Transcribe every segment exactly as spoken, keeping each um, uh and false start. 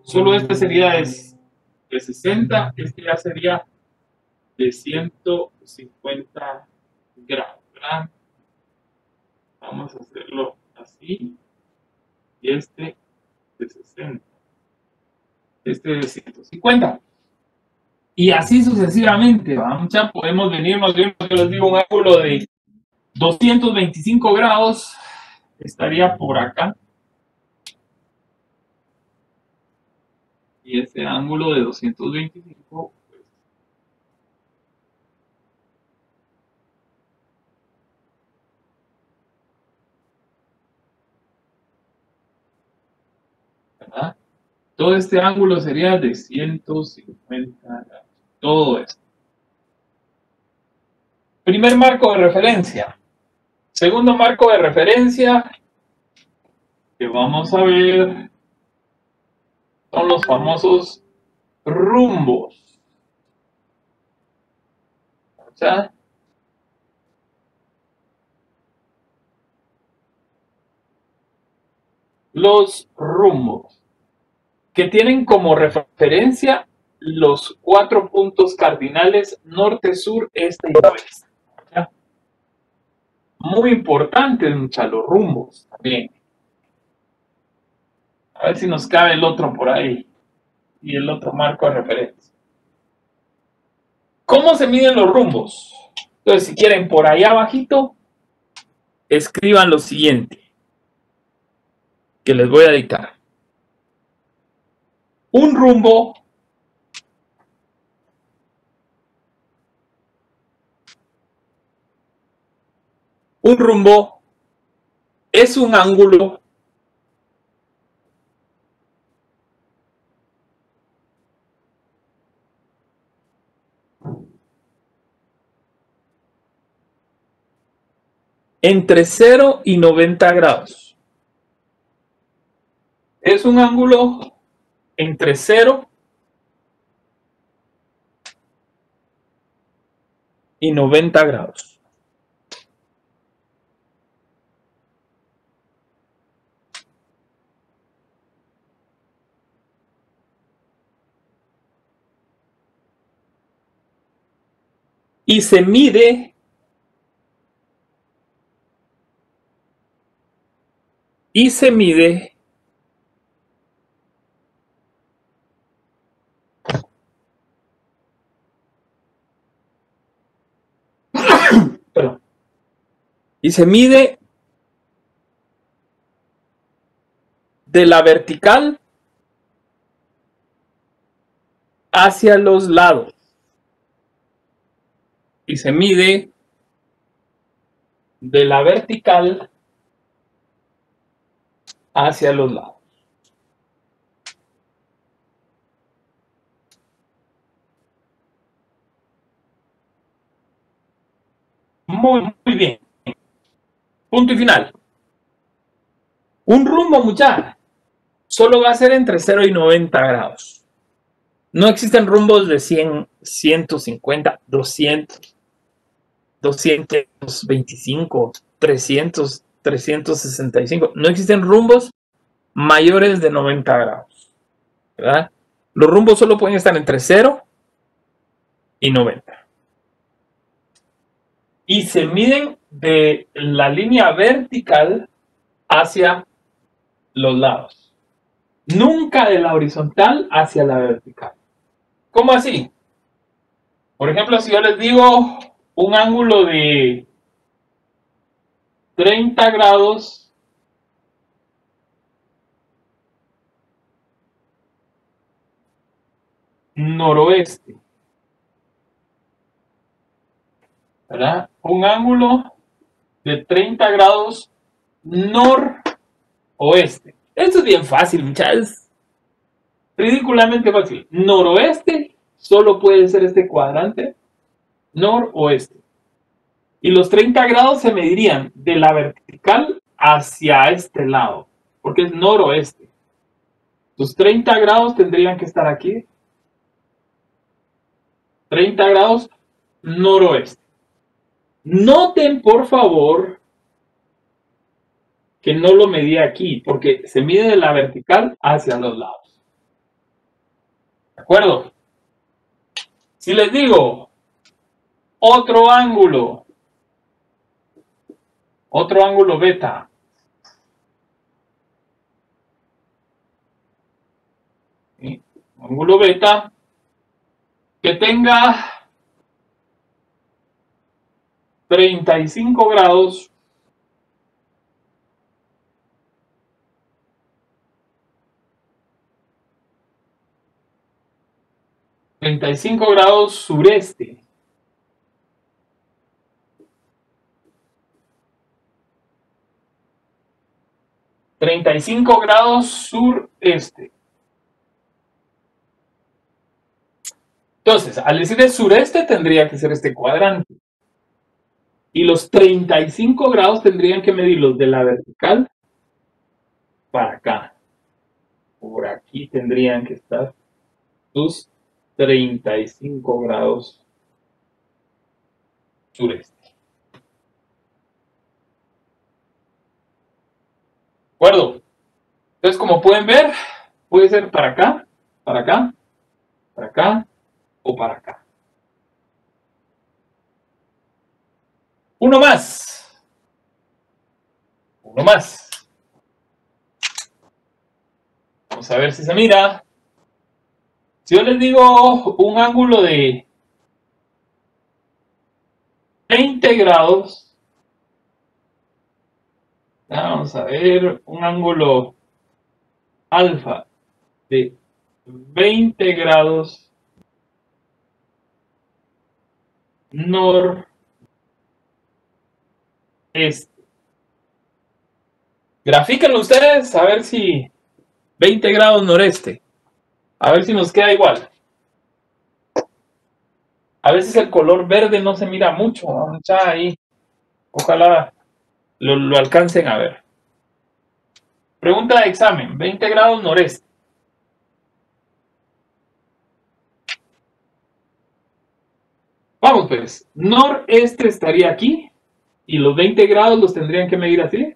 Solo este sería de, de sesenta, este ya sería de ciento cincuenta grados, ¿verdad? Vamos a hacerlo así. Y este de sesenta. Este de ciento cincuenta. Y así sucesivamente, ¿va? Ya podemos venirnos viendo, yo les digo, un ángulo de doscientos veinticinco grados estaría por acá. Y ese ángulo de doscientos veinticinco, pues, ¿verdad? Todo este ángulo sería de ciento cincuenta grados. Todo esto. Primer marco de referencia. Segundo marco de referencia que vamos a ver son los famosos rumbos. O sea, los rumbos, que tienen como referencia los cuatro puntos cardinales norte, sur, este y oeste. ¿Ya? Muy importantes, muchachos, los rumbos también. A ver si nos cabe el otro por ahí. Y el otro marco de referencia. ¿Cómo se miden los rumbos? Entonces, si quieren, por ahí abajito, escriban lo siguiente, que les voy a dictar. Un rumbo un rumbo es un ángulo entre cero y noventa grados. Es un ángulo entre cero y noventa grados. Y se mide y se mide perdón, y se mide de la vertical hacia los lados. Y se mide de la vertical hacia los lados. Muy, muy bien. Punto y final. Un rumbo, muchachos, solo va a ser entre cero y noventa grados. No existen rumbos de cien, ciento cincuenta, doscientos, doscientos veinticinco, trescientos, trescientos sesenta y cinco. No existen rumbos mayores de noventa grados, ¿verdad? Los rumbos solo pueden estar entre cero y noventa. Y se miden de la línea vertical hacia los lados. Nunca de la horizontal hacia la vertical. ¿Cómo así? Por ejemplo, si yo les digo un ángulo de treinta grados noroeste, ¿verdad? Un ángulo de treinta grados noroeste. Esto es bien fácil, muchachos. Ridículamente fácil. Noroeste solo puede ser este cuadrante noroeste. Y los treinta grados se medirían de la vertical hacia este lado, porque es noroeste. Los treinta grados tendrían que estar aquí. treinta grados noroeste. Noten, por favor, que no lo medí aquí, porque se mide de la vertical hacia los lados. acuerdo? Si les digo otro ángulo, otro ángulo beta, ¿sí? Ángulo beta que tenga treinta y cinco grados treinta y cinco grados sureste. treinta y cinco grados sureste. Entonces, al decir el sureste tendría que ser este cuadrante. Y los treinta y cinco grados tendrían que medirlos de la vertical para acá. Por aquí tendrían que estar sus treinta y cinco grados sureste. ¿De acuerdo? Entonces, como pueden ver, puede ser para acá, para acá, para acá o para acá. Uno más. Uno más. Vamos a ver si se mira. Si yo les digo un ángulo de veinte grados, vamos a ver un ángulo alfa de veinte grados noreste. Grafíquenlo ustedes a ver si veinte grados noreste. A ver si nos queda igual. A veces el color verde no se mira mucho. Vamos a echar ahí. Ojalá lo, lo alcancen a ver. Pregunta de examen. veinte grados noreste. Vamos pues. Noreste estaría aquí. Y los veinte grados los tendrían que medir así.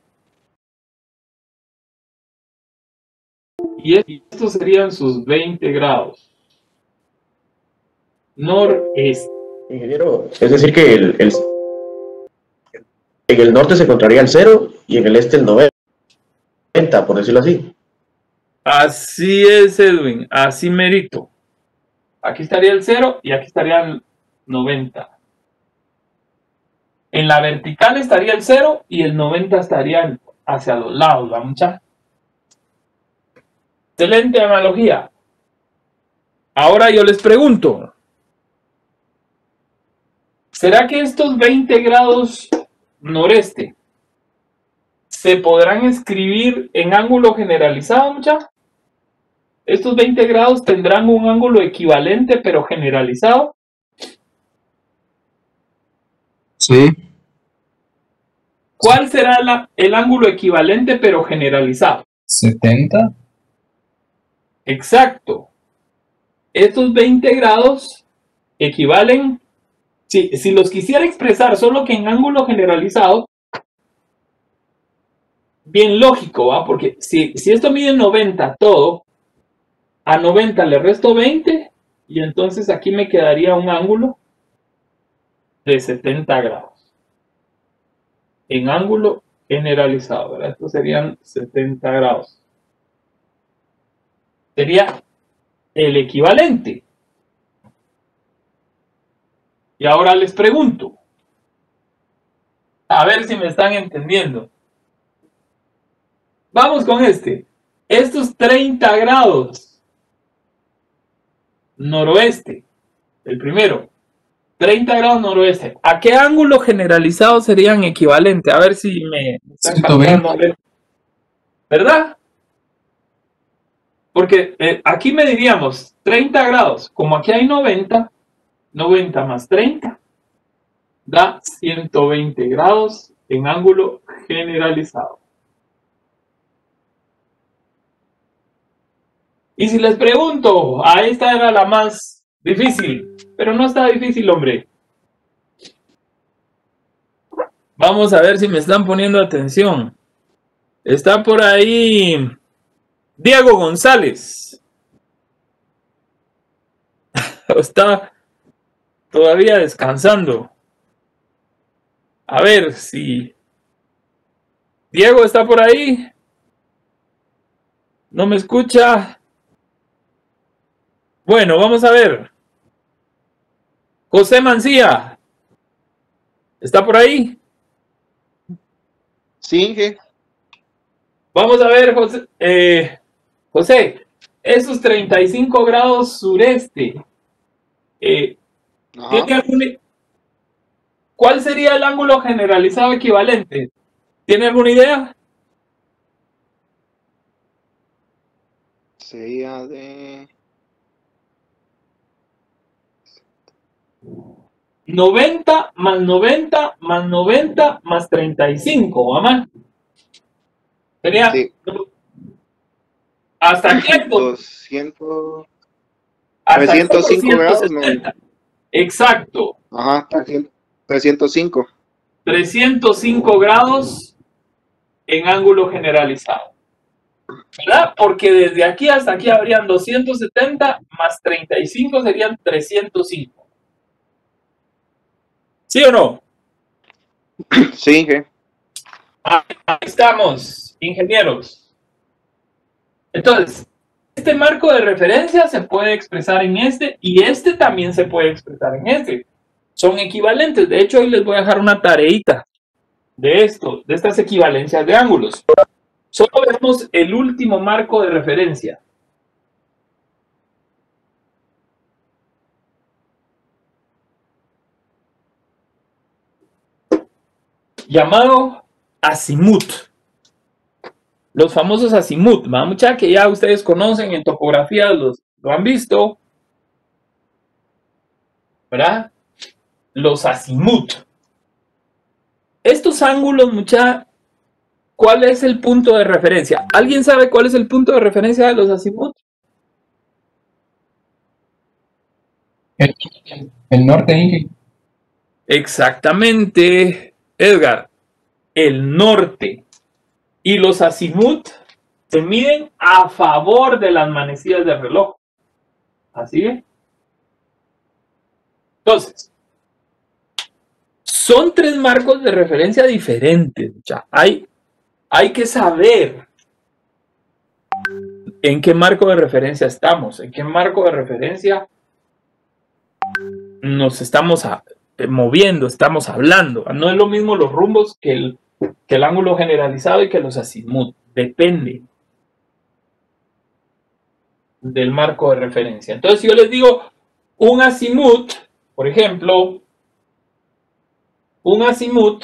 Y estos serían sus veinte grados. Noreste. Ingeniero, es decir que el, el, en el norte se encontraría el cero y en el este el noventa, por decirlo así. Así es, Edwin. Así merito. Aquí estaría el cero y aquí estaría el noventa. En la vertical estaría el cero y el noventa estaría hacia los lados, ¿va, mucha? Excelente analogía. Ahora yo les pregunto, ¿será que estos veinte grados noreste se podrán escribir en ángulo generalizado, mucha? ¿Estos veinte grados tendrán un ángulo equivalente pero generalizado? Sí. ¿Cuál será la, el ángulo equivalente pero generalizado? setenta. Exacto. Estos veinte grados equivalen, si, si los quisiera expresar solo que en ángulo generalizado, bien lógico, ¿va? Porque si, si esto mide noventa todo, a noventa le resto veinte y entonces aquí me quedaría un ángulo de setenta grados. En ángulo generalizado, ¿verdad? Estos serían setenta grados. Sería el equivalente. Y ahora les pregunto, a ver si me están entendiendo. Vamos con este. Estos treinta grados noroeste, el primero, treinta grados noroeste, ¿a qué ángulo generalizado serían equivalentes? A ver si me, me están ciento veinte. captando, ¿verdad? Porque eh, aquí mediríamos treinta grados, como aquí hay noventa, noventa más treinta da ciento veinte grados en ángulo generalizado. Y si les pregunto, a esta era la más difícil, pero no está difícil, hombre. Vamos a ver si me están poniendo atención. Está por ahí Diego González. está todavía descansando. A ver si Diego está por ahí. ¿No me escucha? Bueno, vamos a ver. José Mancía, ¿está por ahí? Sí, Inge. Vamos a ver, José. Eh, José, esos treinta y cinco grados sureste. Eh, Ajá. ¿tiene algún, ¿Cuál sería el ángulo generalizado equivalente? ¿Tiene alguna idea? Sería de... noventa más noventa más noventa más treinta y cinco, mamá. Sería Sí. hasta aquí. doscientos... Hasta aquí trescientos cinco grados, ¿no? doscientos setenta. Exacto. Ajá, trescientos cinco. trescientos cinco grados en ángulo generalizado. ¿Verdad? Porque desde aquí hasta aquí habrían doscientos setenta más treinta y cinco serían trescientos cinco. ¿Sí o no? Sí, Inge. Ahí estamos, ingenieros. Entonces, este marco de referencia se puede expresar en este y este también se puede expresar en este. Son equivalentes. De hecho, hoy les voy a dejar una tareita de esto, de estas equivalencias de ángulos. Solo vemos el último marco de referencia. Llamado azimut. Los famosos azimut, ¿va? Mucha que ya ustedes conocen en topografía, los, lo han visto, ¿verdad? Los azimut. Estos ángulos, mucha, ¿cuál es el punto de referencia? ¿Alguien sabe cuál es el punto de referencia de los azimut? El, el norte, Inge. Exactamente, Edgar, el norte. Y los azimut se miden a favor de las manecillas del reloj. ¿Así es? Entonces, son tres marcos de referencia diferentes. Ya hay, hay que saber en qué marco de referencia estamos, en qué marco de referencia nos estamos a, eh, moviendo, estamos hablando. No es lo mismo los rumbos que el, que el ángulo generalizado y que los azimut. Depende del marco de referencia. Entonces, si yo les digo un azimut, por ejemplo, un azimut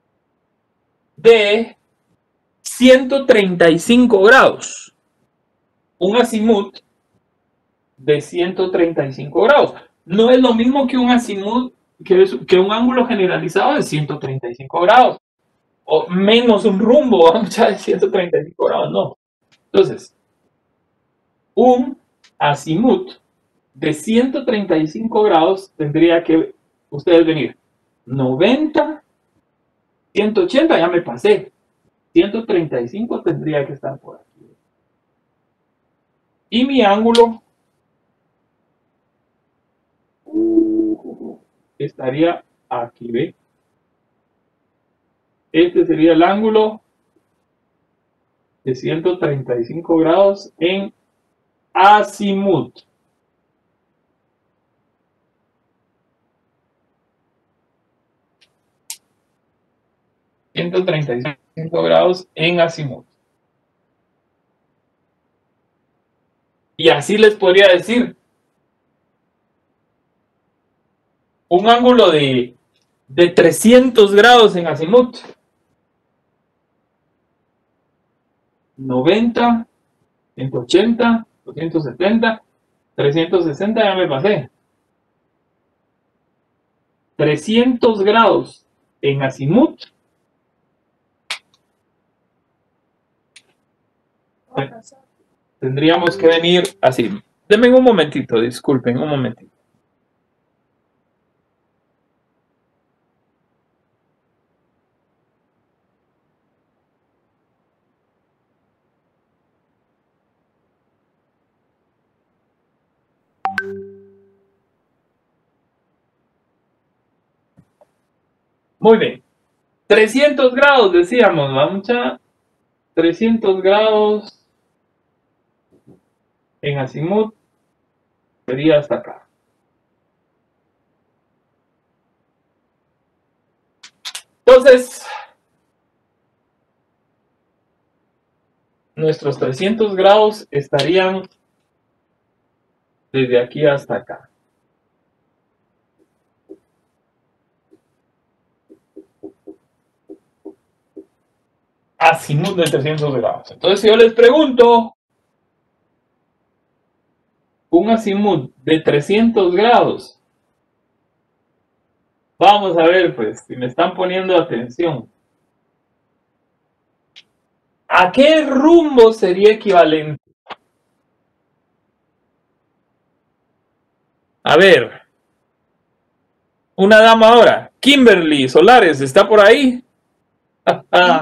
de ciento treinta y cinco grados. Un azimut de ciento treinta y cinco grados. No es lo mismo que un azimut, que, es, que un ángulo generalizado de ciento treinta y cinco grados. O menos un rumbo, vamos a de ciento treinta y cinco grados, no. Entonces, un azimut de ciento treinta y cinco grados tendría que ustedes venir noventa, ciento ochenta, ya me pasé. ciento treinta y cinco tendría que estar por aquí. Y mi ángulo uh, estaría aquí, ¿ve? Este sería el ángulo de ciento treinta y cinco grados en azimut. ciento treinta y cinco grados en azimut. Y así les podría decir un ángulo de, de trescientos grados en azimut. noventa, ciento ochenta, doscientos setenta, trescientos sesenta, ya me pasé. trescientos grados en azimut. Bueno, tendríamos que venir así. Denme un momentito, disculpen, un momentito. Muy bien. trescientos grados, decíamos, vamos a trescientos grados en azimut sería hasta acá. Entonces, nuestros trescientos grados estarían desde aquí hasta acá. Azimut de trescientos grados. Entonces, si yo les pregunto, un azimut de trescientos grados, vamos a ver, pues, si me están poniendo atención. ¿A qué rumbo sería equivalente? A ver. Una dama ahora. Kimberly Solares, ¿está por ahí? Ah,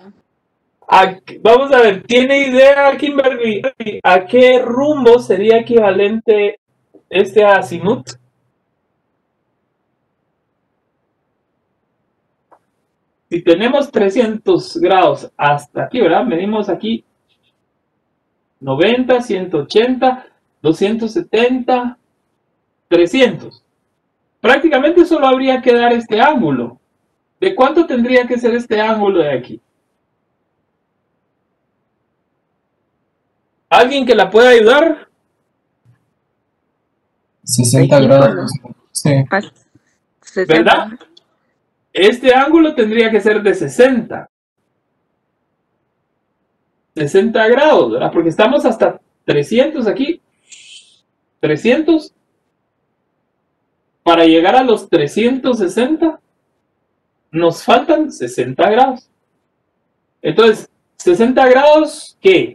vamos a ver, ¿tiene idea Kimberly a qué rumbo sería equivalente este azimut? Si tenemos trescientos grados hasta aquí, ¿verdad? Medimos aquí noventa, ciento ochenta, doscientos setenta, trescientos. Prácticamente solo habría que dar este ángulo. ¿De cuánto tendría que ser este ángulo de aquí? ¿Alguien que la pueda ayudar? sesenta grados. Sí. ¿Verdad? Este ángulo tendría que ser de sesenta. sesenta grados, ¿verdad? Porque estamos hasta trescientos aquí. trescientos. Para llegar a los trescientos sesenta, nos faltan sesenta grados. Entonces, sesenta grados, ¿qué?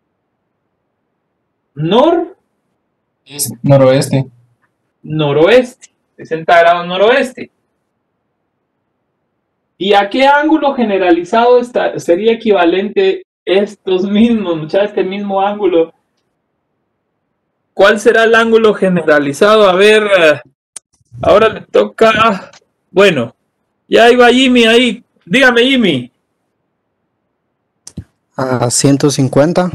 Nor... Es noroeste. Noroeste. sesenta grados noroeste. ¿Y a qué ángulo generalizado está, sería equivalente estos mismos, muchachos, este mismo ángulo? ¿Cuál será el ángulo generalizado? A ver, ahora le toca... Bueno, ya iba Jimmy ahí. Dígame, Jimmy. A ciento cincuenta.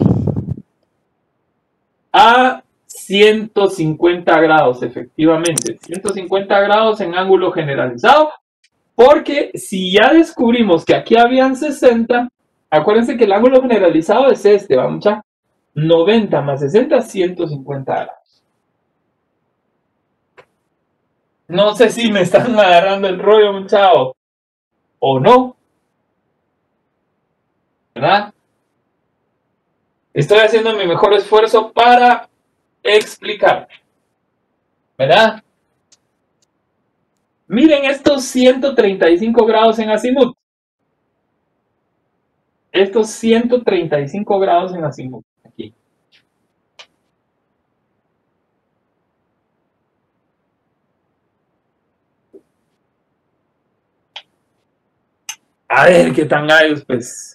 A ciento cincuenta grados, efectivamente. ciento cincuenta grados en ángulo generalizado. Porque si ya descubrimos que aquí habían sesenta, acuérdense que el ángulo generalizado es este, vamos a noventa más sesenta, ciento cincuenta grados. No sé si me están agarrando el rollo, muchachos, o no. ¿Verdad? Estoy haciendo mi mejor esfuerzo para explicar. ¿Verdad? Miren estos ciento treinta y cinco grados en azimut. Estos ciento treinta y cinco grados en azimut. Aquí. A ver qué tan hay, pues.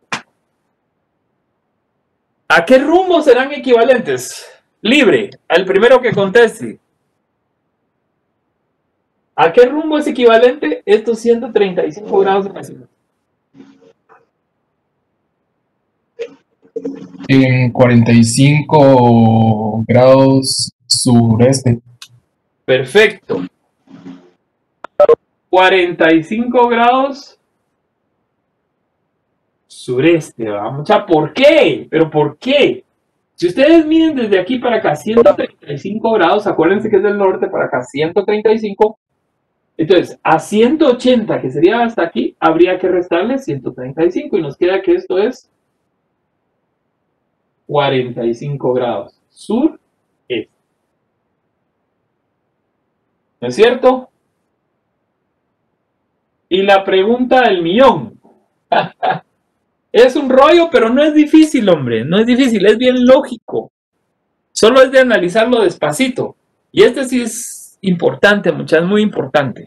¿A qué rumbo serán equivalentes? Libre, al primero que conteste. ¿A qué rumbo es equivalente estos ciento treinta y cinco grados en azimut? En cuarenta y cinco grados sureste. Perfecto. cuarenta y cinco grados sureste. Vamos a, ¿por qué? ¿Pero por qué? Si ustedes miden desde aquí para acá ciento treinta y cinco grados, acuérdense que es del norte para acá ciento treinta y cinco. Entonces, a ciento ochenta, que sería hasta aquí, habría que restarle ciento treinta y cinco y nos queda que esto es cuarenta y cinco grados sur este. ¿No es cierto? Y la pregunta del millón. Es un rollo, pero no es difícil, hombre. No es difícil, es bien lógico. Solo es de analizarlo despacito. Y este sí es importante, muchachos, muy importante.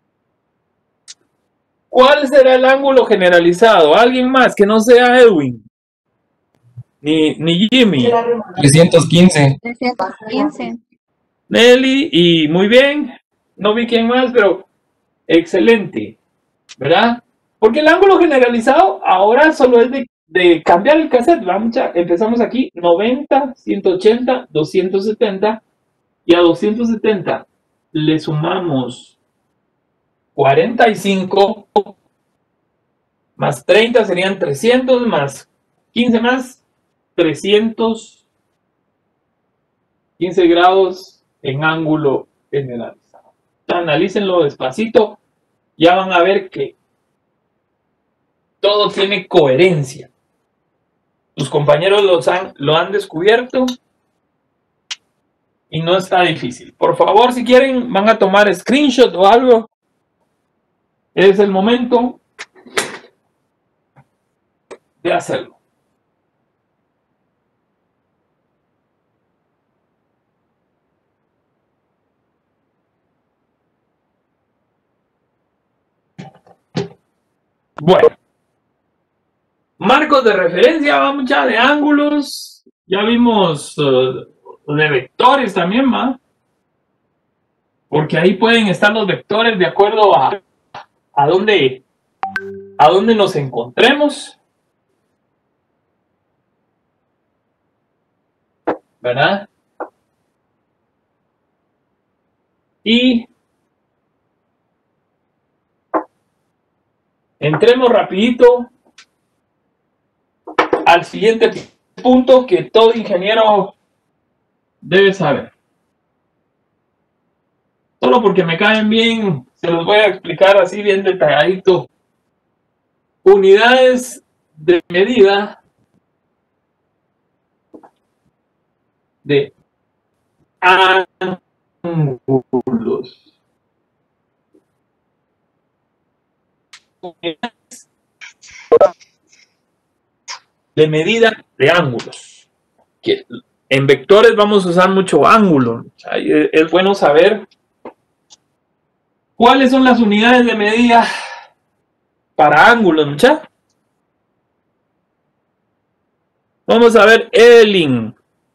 ¿Cuál será el ángulo generalizado? ¿Alguien más que no sea Edwin? Ni, ni Jimmy. trescientos quince. trescientos quince. Nelly, y muy bien. No vi quién más, pero excelente. ¿verdad? Porque el ángulo generalizado ahora solo es de, de cambiar el cassette. Vamos a, empezamos aquí, noventa, ciento ochenta, doscientos setenta, y a doscientos setenta le sumamos cuarenta y cinco, más treinta serían trescientos, más quince más trescientos quince grados en ángulo generalizado. Analícenlo despacito, ya van a ver que todo tiene coherencia. Tus compañeros los han, lo han descubierto y no está difícil. Por favor, si quieren, van a tomar screenshot o algo. Es el momento de hacerlo. Bueno, marcos de referencia, vamos ya de ángulos, ya vimos uh, de vectores también, ¿va? Porque ahí pueden estar los vectores de acuerdo a, a dónde, a dónde nos encontremos, ¿verdad? Y entremos rapidito al siguiente punto que todo ingeniero debe saber. Solo porque me caen bien, se los voy a explicar así bien detalladito. Unidades de medida de ángulos. De medida de ángulos. Que en vectores vamos a usar mucho ángulo. Es bueno saber cuáles son las unidades de medida para ángulos, muchachos. Vamos a ver Evelyn.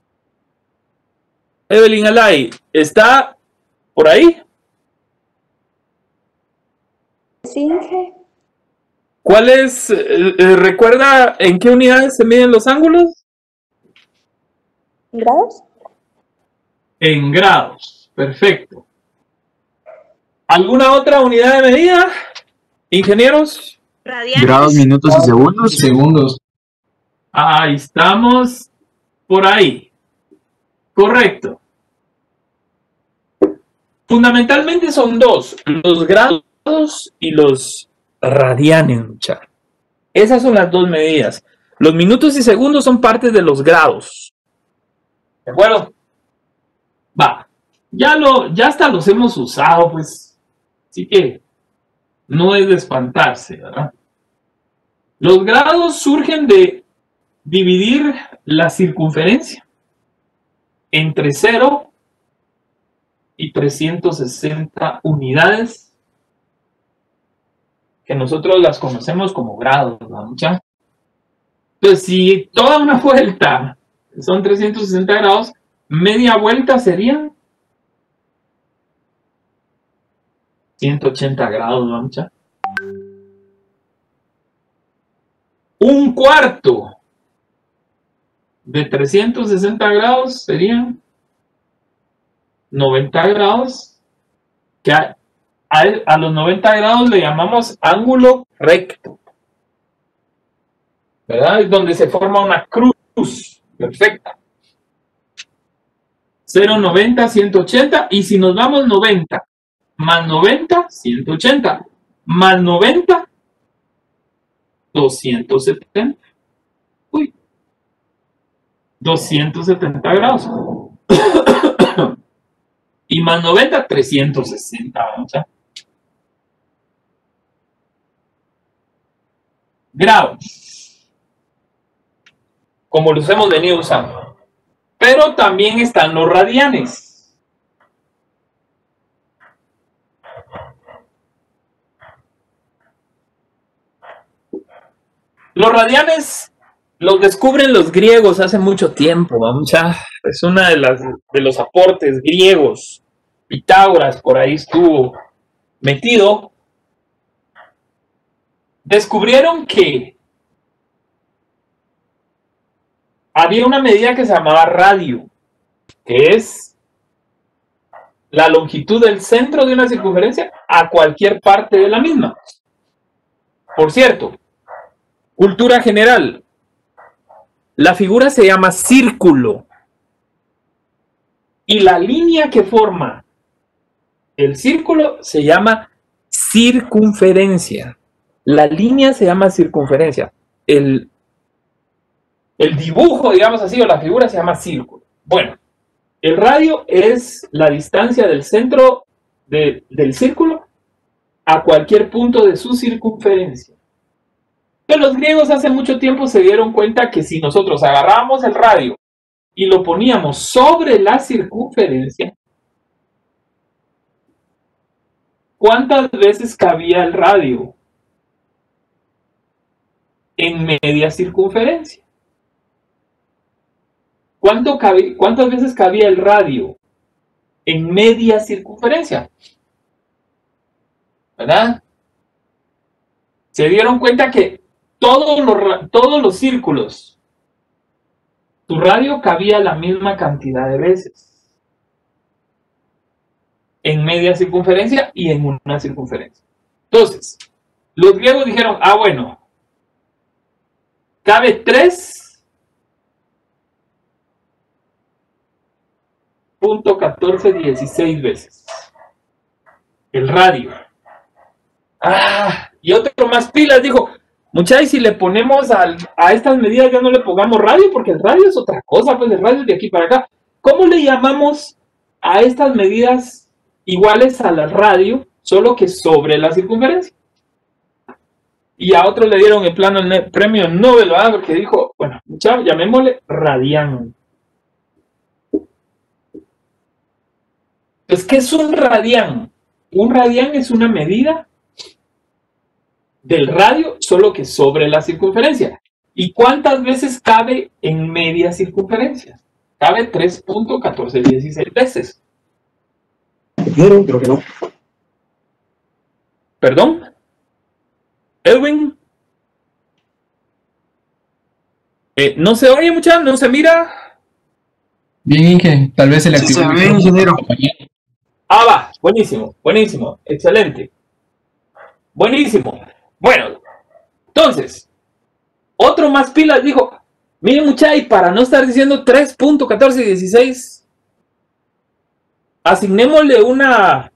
Evelyn Alay, ¿está por ahí? Sí. ¿Cuál es? Eh, ¿Recuerda en qué unidades se miden los ángulos? ¿Grados? En grados. Perfecto. ¿Alguna otra unidad de medida, ingenieros? Radianes. Grados, minutos y segundos. Segundos. Ahí estamos. Por ahí. Correcto. Fundamentalmente son dos. Los grados y los radianes, muchachos. Esas son las dos medidas. Los minutos y segundos son parte de los grados. ¿De acuerdo? Va. Ya, lo, ya hasta los hemos usado, pues. Así que no es de espantarse, ¿verdad? Los grados surgen de dividir la circunferencia entre cero y trescientos sesenta unidades, que nosotros las conocemos como grados, ¿no, mucha? Entonces, si toda una vuelta son trescientos sesenta grados, media vuelta serían ciento ochenta grados, ¿no, mucha? Un cuarto de trescientos sesenta grados serían noventa grados, que a, a, a los noventa grados le llamamos ángulo recto, ¿verdad? Es donde se forma una cruz perfecta. cero, noventa, ciento ochenta, y si nos vamos noventa más noventa, ciento ochenta, más noventa, doscientos setenta. Uy, doscientos setenta grados. Y más noventa, trescientos sesenta. ¿Sí? Grados. Como los hemos venido usando. Pero también están los radianes. Los radianes los descubren los griegos hace mucho tiempo, vamos a, es una de las de los aportes griegos. Pitágoras por ahí estuvo metido. descubrieron que había una medida que se llamaba radio, que es la longitud del centro de una circunferencia a cualquier parte de la misma. Por cierto, cultura general, la figura se llama círculo y la línea que forma el círculo se llama circunferencia. La línea se llama circunferencia. El, el dibujo, digamos así, o la figura se llama círculo. Bueno, el radio es la distancia del centro de, del círculo a cualquier punto de su circunferencia. Que los griegos hace mucho tiempo se dieron cuenta que si nosotros agarrábamos el radio y lo poníamos sobre la circunferencia, ¿cuántas veces cabía el radio en media circunferencia? ¿Cuánto cabe, ¿Cuántas veces cabía el radio en media circunferencia? ¿Verdad? Se dieron cuenta que todos los, todos los círculos, tu radio cabía la misma cantidad de veces en media circunferencia y en una circunferencia. Entonces, los griegos dijeron, ah, bueno, cabe tres punto catorce dieciséis veces el radio. Ah, y otro más pilas dijo, muchachos, si le ponemos al, a estas medidas ya no le pongamos radio, porque el radio es otra cosa, pues el radio es de aquí para acá. ¿Cómo le llamamos a estas medidas iguales a la radio, solo que sobre la circunferencia? Y a otro le dieron el plano el premio Nobel, ¿verdad? Porque dijo, bueno, muchachos, llamémosle radián. Entonces, ¿qué es un radián? Un radián es una medida del radio, solo que sobre la circunferencia. ¿Y cuántas veces cabe en media circunferencia? Cabe tres punto catorce dieciséis veces. Pero creo que no. ¿Perdón? Edwin. Eh, ¿No se oye, muchachos? ¿No se mira? Bien, Inge, tal vez se le Sí, activó se el ve, micrófono. ingeniero. Ah, va. Buenísimo, buenísimo. Excelente. Buenísimo. Bueno, entonces, otro más pilas dijo, miren muchachos, para no estar diciendo tres punto catorce dieciséis, asignémosle una,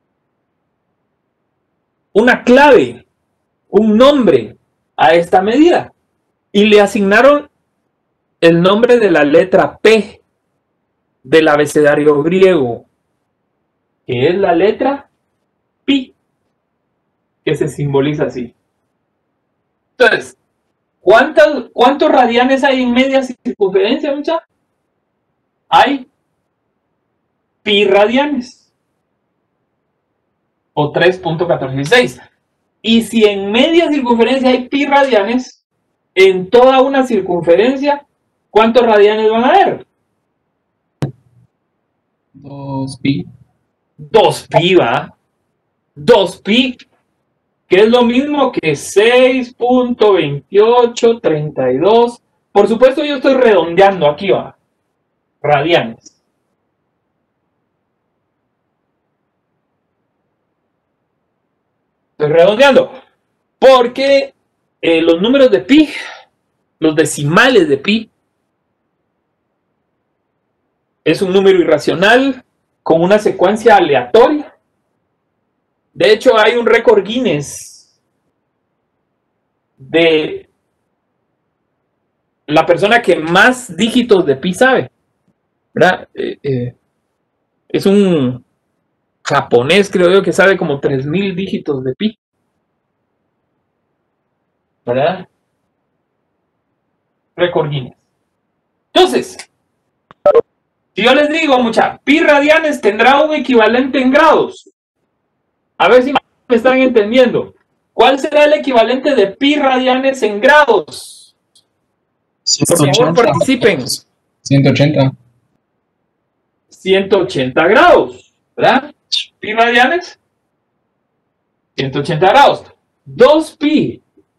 una clave, un nombre a esta medida. Y le asignaron el nombre de la letra P del abecedario griego, que es la letra pi, que se simboliza así. Entonces, ¿cuántos, ¿cuántos radianes hay en media circunferencia, muchachos? Hay pi radianes, o tres punto catorce dieciséis. Y si en media circunferencia hay pi radianes, en toda una circunferencia, ¿cuántos radianes van a haber? Dos pi. dos pi, ¿va? dos pi, que es lo mismo que seis punto veintiocho treinta y dos. Por supuesto, yo estoy redondeando aquí, ¿va? Radianes. Estoy redondeando. Porque eh, los números de pi, los decimales de pi, es un número irracional con una secuencia aleatoria. De hecho, hay un récord Guinness de la persona que más dígitos de pi sabe, ¿verdad? Eh, eh, es un japonés, creo yo, que sabe como tres mil dígitos de pi, ¿verdad? Récord Guinness. Entonces, si yo les digo, mucha, pi radianes tendrá un equivalente en grados. A ver si me están entendiendo. ¿Cuál será el equivalente de pi radianes en grados? Por favor, participen. ciento ochenta. ciento ochenta grados, ¿verdad? Pi radianes, ciento ochenta grados. dos pi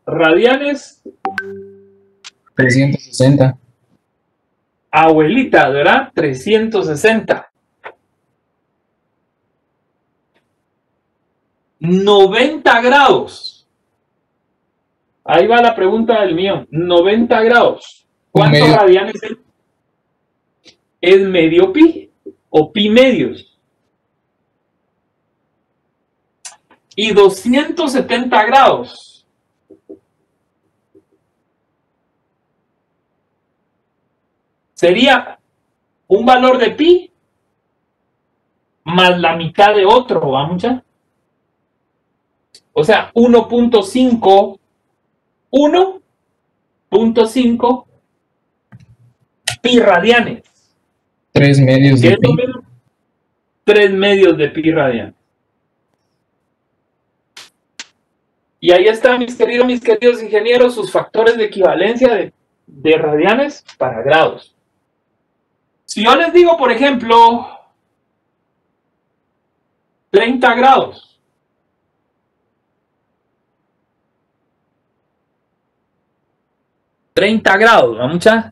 radianes, trescientos sesenta. abuelita, ¿verdad? trescientos sesenta. noventa grados. Ahí va la pregunta del mío. noventa grados. ¿Cuántos Medio. radianes es? ¿Es medio pi o pi medios? Y doscientos setenta grados. Sería un valor de pi más la mitad de otro, ¿va mucha? O sea, uno punto cinco, uno punto cinco pi radianes. tres medios ¿Qué de es lo pi. mismo? tres medios de pi radianes. Y ahí están, mis queridos, mis queridos ingenieros, sus factores de equivalencia de, de radianes para grados. Si yo les digo, por ejemplo, treinta grados. treinta grados, ¿no, mucha?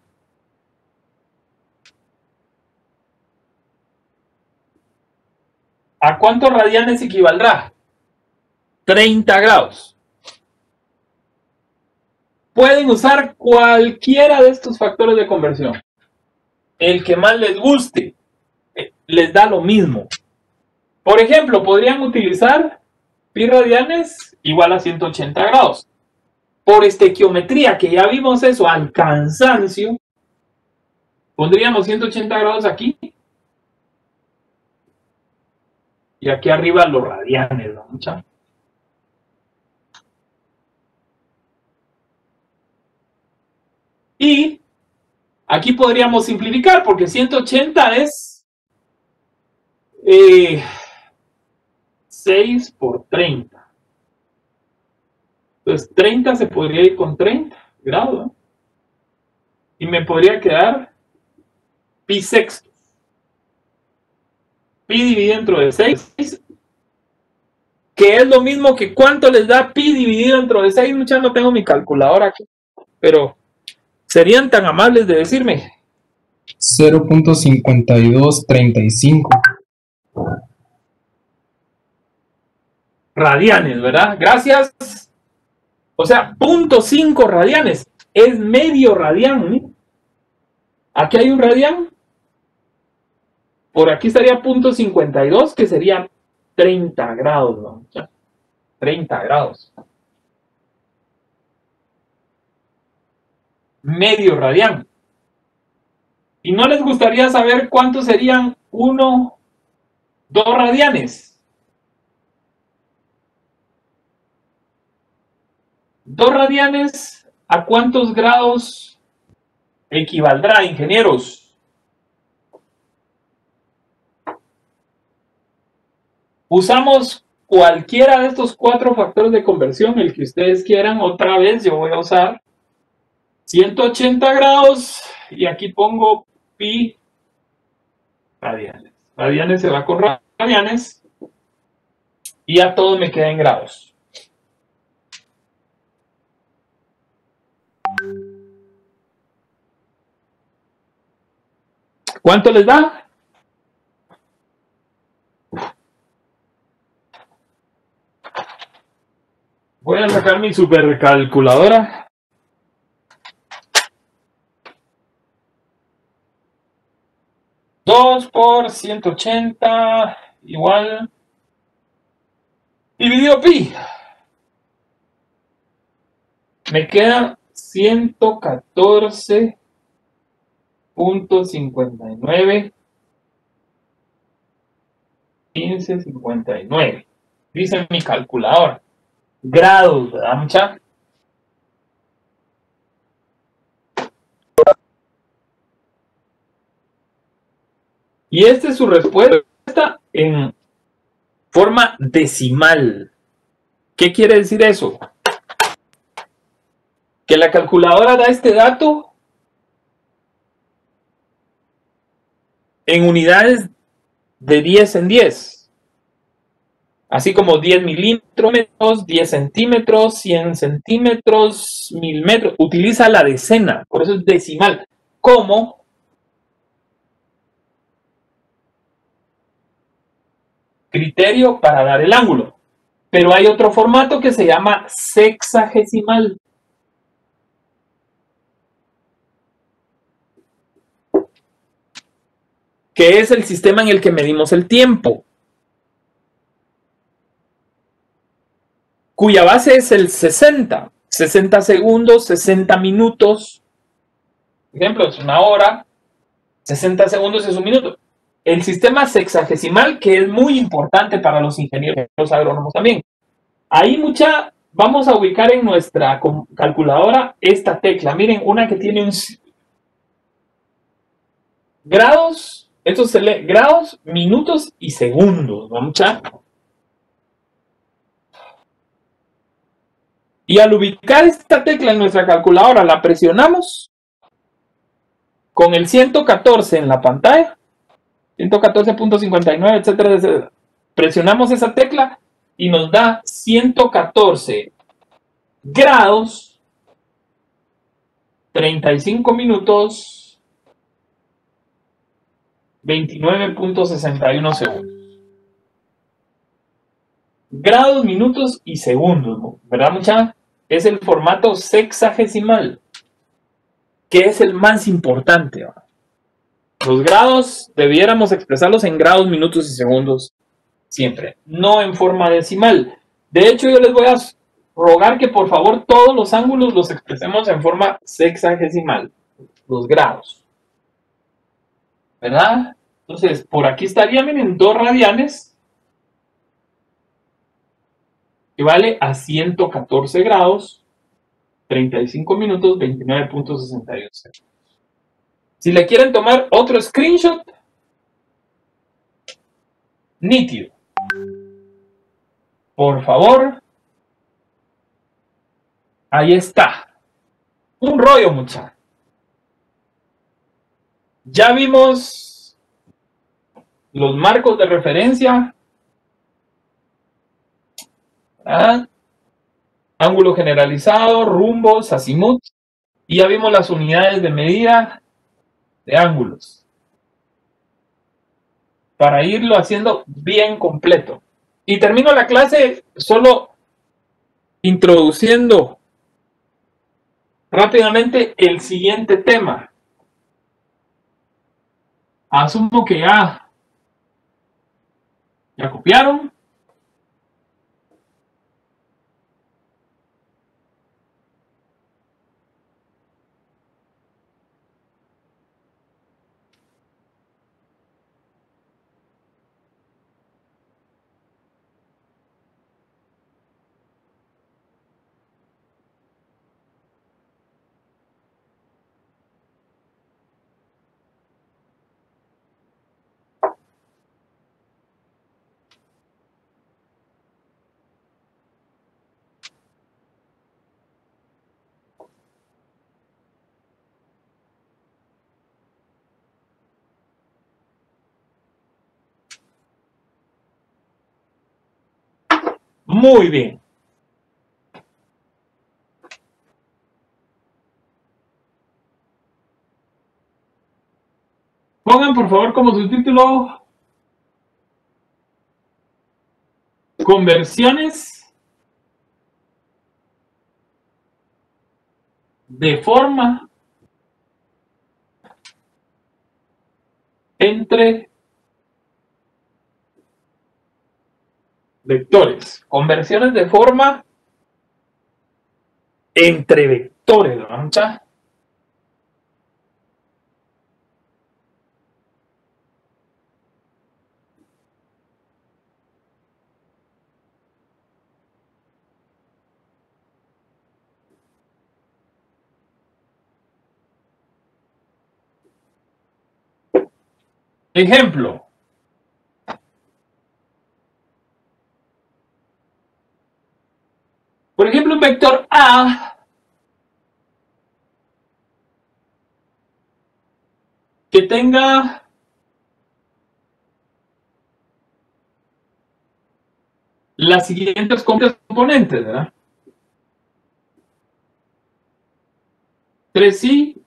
¿A cuántos radianes equivaldrá? treinta grados. Pueden usar cualquiera de estos factores de conversión. El que más les guste. Les da lo mismo. Por ejemplo, podrían utilizar pi radianes igual a ciento ochenta grados. Por estequiometría, que ya vimos eso al cansancio, pondríamos ciento ochenta grados aquí. Y aquí arriba los radianes, ¿no, mucha? Y aquí podríamos simplificar, porque ciento ochenta es eh, seis por treinta. Entonces treinta se podría ir con treinta grados, ¿no? Y me podría quedar pi sexto. Pi dividido dentro de seis, que es lo mismo que cuánto les da pi dividido dentro de seis. Muchas, no tengo mi calculadora aquí, pero serían tan amables de decirme. cero punto cincuenta y dos treinta y cinco. Radianes, ¿verdad? Gracias. O sea, punto cinco radianes. Es medio radián, ¿sí? Aquí hay un radián. Por aquí estaría punto cincuenta y dos, que sería treinta grados, ¿no? treinta grados. Medio radián. ¿Y no les gustaría saber cuántos serían uno, dos radianes? Dos radianes, ¿a cuántos grados equivaldrá, ingenieros? Usamos cualquiera de estos cuatro factores de conversión, el que ustedes quieran. Otra vez yo voy a usar ciento ochenta grados y aquí pongo pi radianes. Radianes se va con radianes y ya todo me queda en grados. ¿Cuánto les da? Voy a sacar mi supercalculadora. dos por ciento ochenta igual dividido pi. Me queda ciento catorce punto cincuenta y nueve quince cincuenta y nueve. Dice mi calculadora. Grados, ¿verdad, mucha? Y esta es su respuesta en forma decimal. ¿Qué quiere decir eso? Que la calculadora da este dato en unidades de diez en diez. Así como diez milímetros, diez centímetros, cien centímetros, mil metros. Utiliza la decena, por eso es decimal. Como criterio para dar el ángulo. Pero hay otro formato que se llama sexagesimal. Que es el sistema en el que medimos el tiempo. Cuya base es el sesenta. sesenta segundos, sesenta minutos. Por ejemplo, es una hora. sesenta segundos es un minuto. El sistema sexagesimal, que es muy importante para los ingenieros agrónomos también. Ahí mucha, vamos a ubicar en nuestra calculadora esta tecla. Miren, una que tiene un grados, esto se lee grados, minutos y segundos, ¿no, mucha? Y al ubicar esta tecla en nuestra calculadora, la presionamos con el ciento catorce en la pantalla, ciento catorce punto cincuenta y nueve, etcétera, etcétera. Presionamos esa tecla y nos da ciento catorce grados, treinta y cinco minutos, veintinueve punto sesenta y uno segundos. Grados, minutos y segundos, ¿no? ¿Verdad, mucha? Es el formato sexagesimal, que es el más importante, ¿no? Los grados debiéramos expresarlos en grados, minutos y segundos siempre, no en forma decimal. De hecho, yo les voy a rogar que por favor todos los ángulos los expresemos en forma sexagesimal, los grados, ¿verdad? Entonces, por aquí estaría, miren, dos radianes, que vale a ciento catorce grados, treinta y cinco minutos, veintinueve punto sesenta y uno segundos. Si le quieren tomar otro screenshot, nítido. Por favor. Ahí está. Un rollo, muchachos. Ya vimos los marcos de referencia. ¿Ah? Ángulo generalizado, rumbos, azimut. Y ya vimos las unidades de medida de ángulos. Para irlo haciendo bien completo. Y termino la clase solo introduciendo rápidamente el siguiente tema. Asumo que ya, ya copiaron. Muy bien. Pongan por favor como subtítulo conversiones de forma entre vectores. Conversiones de forma entre vectores, ¿no? Ejemplo. Por ejemplo, un vector A que tenga las siguientes componentes, ¿verdad? tres i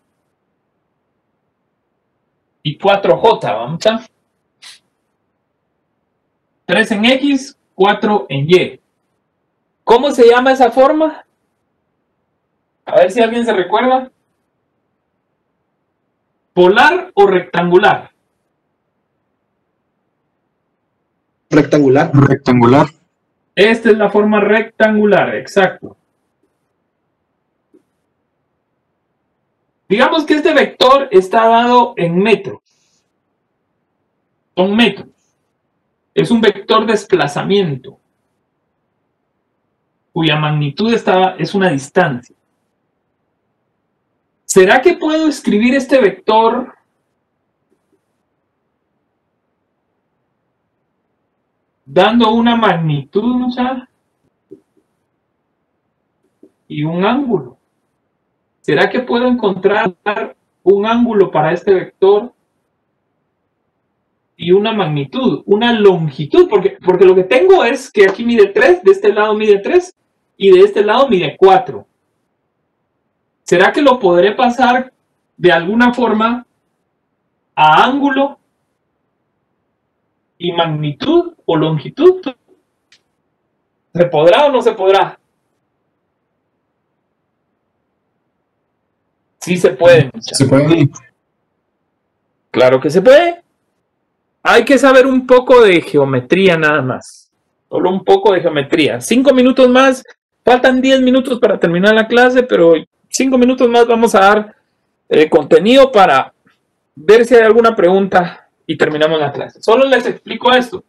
y cuatro j, vamos a. tres en X, cuatro en Y. ¿Cómo se llama esa forma? A ver si alguien se recuerda. ¿Polar o rectangular? Rectangular. Rectangular. Esta es la forma rectangular, exacto. Digamos que este vector está dado en metros. Son metros. Es un vector de desplazamiento, cuya magnitud está, es una distancia. ¿Será que puedo escribir este vector dando una magnitud, ¿no sabe? Y un ángulo? ¿Será que puedo encontrar un ángulo para este vector y una magnitud, una longitud? Porque, porque lo que tengo es que aquí mide tres, de este lado mide tres y de este lado mide cuatro. ¿Será que lo podré pasar de alguna forma a ángulo y magnitud o longitud? ¿Se podrá o no se podrá? Sí se puede. Se puede. Claro que se puede. Hay que saber un poco de geometría nada más. Solo un poco de geometría. Cinco minutos más. Faltan diez minutos para terminar la clase, pero cinco minutos más vamos a dar eh, contenido para ver si hay alguna pregunta y terminamos la clase. Solo les explico esto.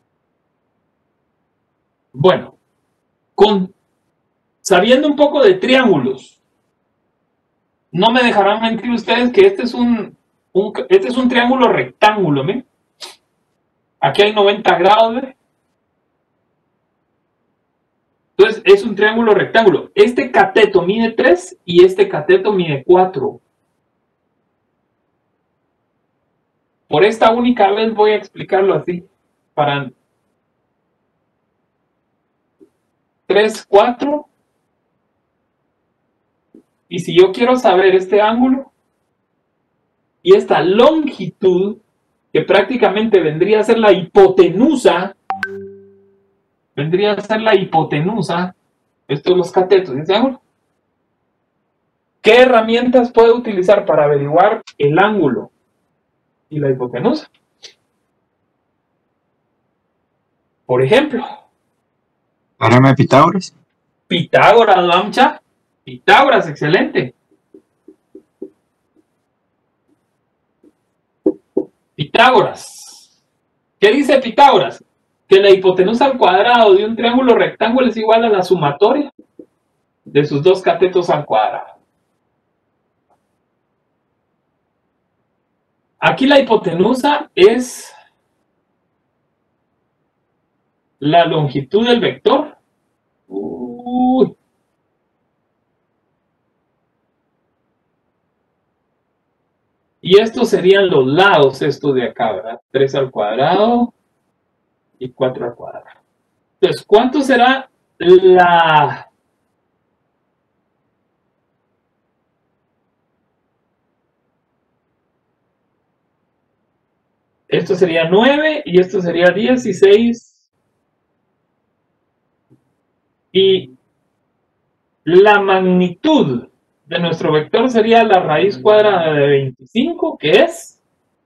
Bueno, con, sabiendo un poco de triángulos, no me dejarán mentir ustedes que este es un, un, este es un triángulo rectángulo, ¿ven? Aquí hay noventa grados, ¿ven? Entonces, es un triángulo rectángulo. Este cateto mide tres y este cateto mide cuatro. Por esta única vez voy a explicarlo así. Para tres, cuatro. Y si yo quiero saber este ángulo y esta longitud, que prácticamente vendría a ser la hipotenusa, vendría a ser la hipotenusa, estos son los catetos de este ángulo. ¿Qué herramientas puedo utilizar para averiguar el ángulo y la hipotenusa? Por ejemplo, Teorema de Pitágoras. Pitágoras, Lamcha. Pitágoras, excelente. Pitágoras. ¿Qué dice Pitágoras? Que la hipotenusa al cuadrado de un triángulo rectángulo es igual a la sumatoria de sus dos catetos al cuadrado. Aquí la hipotenusa es la longitud del vector. Uy. Y estos serían los lados, estos de acá, ¿verdad? tres al cuadrado y cuatro al cuadrado. Entonces, ¿cuánto será la... Esto sería nueve y esto sería dieciséis. Y la magnitud de nuestro vector sería la raíz cuadrada de veinticinco, que es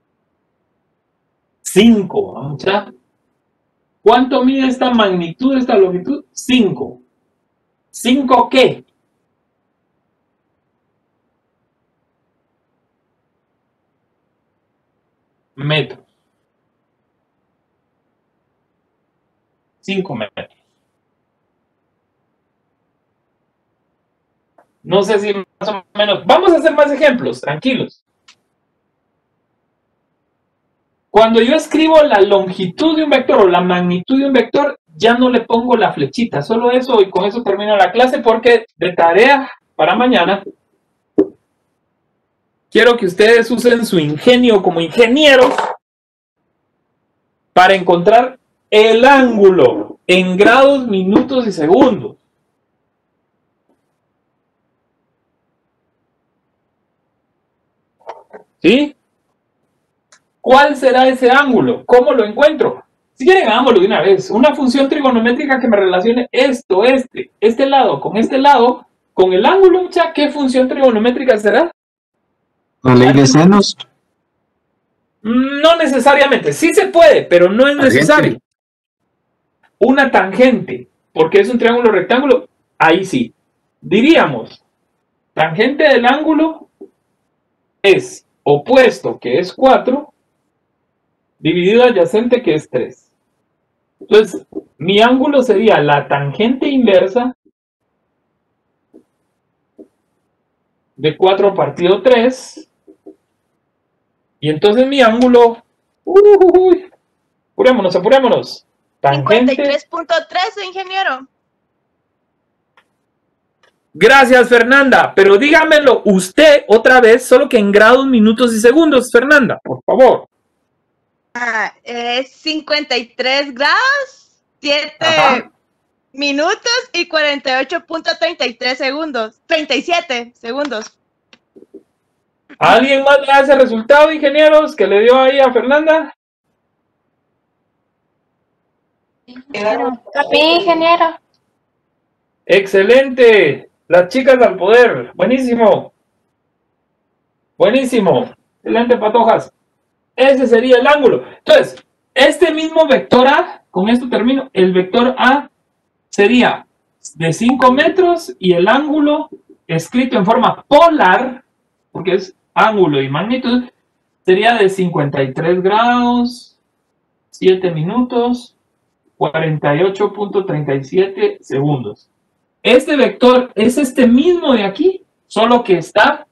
cinco. ¿Vamos a? ¿Cuánto mide esta magnitud, esta longitud? cinco. ¿cinco qué? Metros. cinco metros. No sé si más o menos. Vamos a hacer más ejemplos, tranquilos. Cuando yo escribo la longitud de un vector o la magnitud de un vector, ya no le pongo la flechita. Solo eso y con eso termino la clase porque de tarea para mañana quiero que ustedes usen su ingenio como ingenieros para encontrar el ángulo en grados, minutos y segundos. ¿Sí? ¿Cuál será ese ángulo? ¿Cómo lo encuentro? Si quieren, hagámoslo de una vez. Una función trigonométrica que me relacione esto, este, este lado con este lado, con el ángulo, mucha, ¿qué función trigonométrica será? La ley de senos. No necesariamente. Sí se puede, pero no es necesario. Una tangente, porque es un triángulo rectángulo, ahí sí. Diríamos, tangente del ángulo es opuesto, que es cuatro, dividido adyacente, que es tres. Entonces, mi ángulo sería la tangente inversa de cuatro partido tres. Y entonces mi ángulo... Uy, apurémonos, apurémonos. cincuenta y tres punto tres, ingeniero. Gracias, Fernanda. Pero dígamelo usted otra vez, solo que en grados, minutos y segundos, Fernanda, por favor. Ah, es cincuenta y tres grados, siete Ajá. minutos y cuarenta y ocho punto treinta y tres segundos. treinta y siete segundos. ¿Alguien más le da ese resultado, ingenieros, que le dio ahí a Fernanda? A mí, ingeniero. Excelente. Las chicas al poder. Buenísimo. Buenísimo. Excelente, patojas. Ese sería el ángulo. Entonces, este mismo vector A, con esto termino, el vector A sería de cinco metros y el ángulo escrito en forma polar, porque es ángulo y magnitud, sería de cincuenta y tres grados, siete minutos, cuarenta y ocho punto treinta y siete segundos. Este vector es este mismo de aquí, solo que está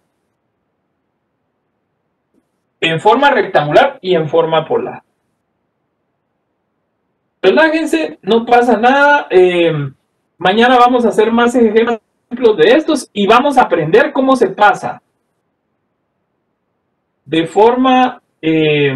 en forma rectangular y en forma polar. Relájense, no pasa nada. Eh, mañana vamos a hacer más ejemplos de estos y vamos a aprender cómo se pasa de forma eh,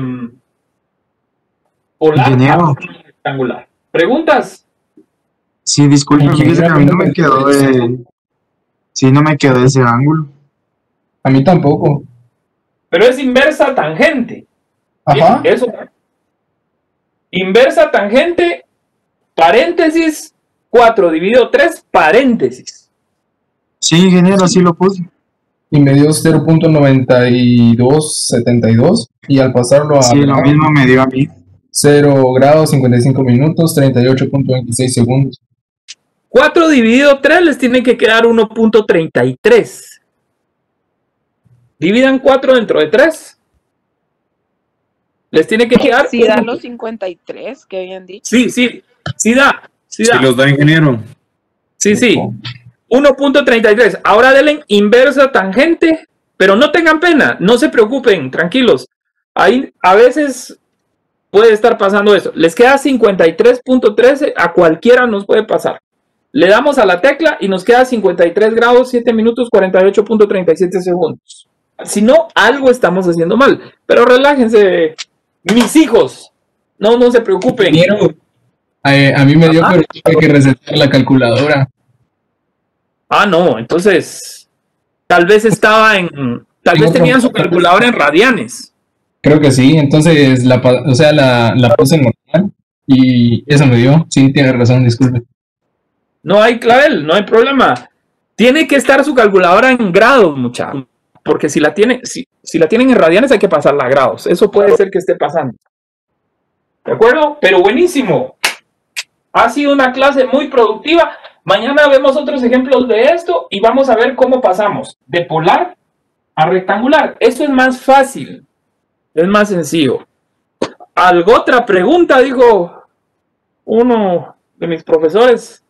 polar Ingeniero. a forma rectangular. ¿Preguntas? Sí, disculpe, Ingeniero, fíjese que a mí no me pero- quedó de... Sí, no me quedó ese ángulo. A mí tampoco. Pero es inversa tangente. Ajá. Eso. Inversa tangente, paréntesis, cuatro dividido tres, paréntesis. Sí, ingeniero, sí lo puse. Y me dio cero punto noventa y dos setenta y dos. Y al pasarlo a Sí, lo grado, mismo me dio a mí. cero grados, cincuenta y cinco minutos, treinta y ocho punto veintiséis segundos. cuatro dividido tres les tiene que quedar uno punto treinta y tres. Dividan cuatro dentro de tres. Les tiene que quedar... Si da los cincuenta y tres que habían dicho. Sí, sí, sí da. Sí, da. Si los da, ingeniero. Sí, sí. uno punto treinta y tres. Ahora denle inversa tangente, pero no tengan pena, no se preocupen, tranquilos. Ahí a veces puede estar pasando eso. Les queda cincuenta y tres punto trece, a cualquiera nos puede pasar. Le damos a la tecla y nos queda cincuenta y tres grados, siete minutos, cuarenta y ocho punto treinta y siete segundos. Si no, algo estamos haciendo mal. Pero relájense, mis hijos. No, no se preocupen. Ingeniero, eh, a mí me dio, Ajá. pero tuve que resetar la calculadora. Ah, no, entonces tal vez estaba en, tal vez tenían su calculadora en radianes. Creo que sí, entonces la, pa- o sea, la, la puse en normal y eso me dio. Sí, tiene razón, disculpe. No hay clavel, no hay problema. Tiene que estar su calculadora en grados, muchachos. Porque si la tienen, si, si la tienen en radianes hay que pasarla a grados. Eso puede ser que esté pasando. ¿De acuerdo? Pero buenísimo. Ha sido una clase muy productiva. Mañana vemos otros ejemplos de esto y vamos a ver cómo pasamos de polar a rectangular. Eso es más fácil. Es más sencillo. ¿Algo otra pregunta? Dijo uno de mis profesores.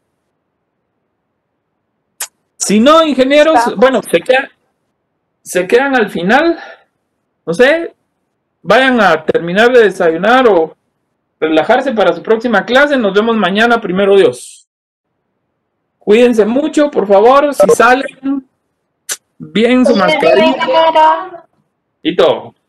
Si no, ingenieros, Estamos. bueno, se quedan, se quedan al final. No sé, vayan a terminar de desayunar o relajarse para su próxima clase. Nos vemos mañana, primero Dios. Cuídense mucho, por favor. Si salen, bien su mascarilla Ingeniero. y todo.